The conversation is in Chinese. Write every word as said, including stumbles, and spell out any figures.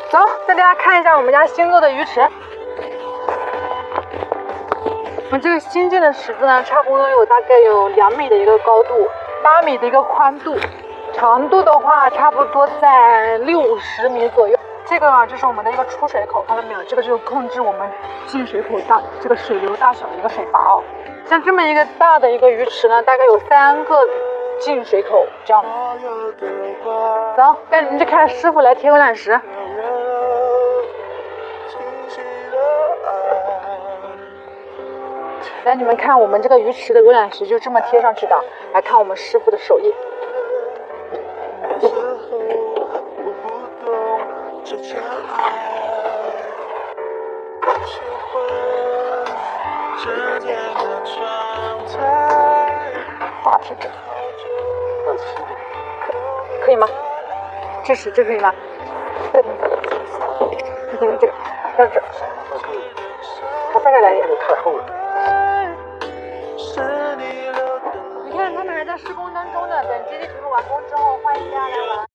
走，带大家看一下我们家新做的鱼池。我们这个新建的池子呢，差不多有大概有两米的一个高度，八米的一个宽度，长度的话差不多在六十米左右。这个啊，这是我们的一个出水口，看到没有？这个就是控制我们进水口大这个水流大小的一个水阀哦。像这么一个大的一个鱼池呢，大概有三个进水口这样。走，带你们去看师傅来贴鹅卵石。来，你们看我们这个鱼池的鹅卵石就这么贴上去的。来看我们师傅的手艺。大铁针，可可以吗？这是这可以吗？再听，再听这个，这这，还再来一点。太厚了。你看他们还在施工当中呢，等基地全部完工之后，欢迎大家来玩。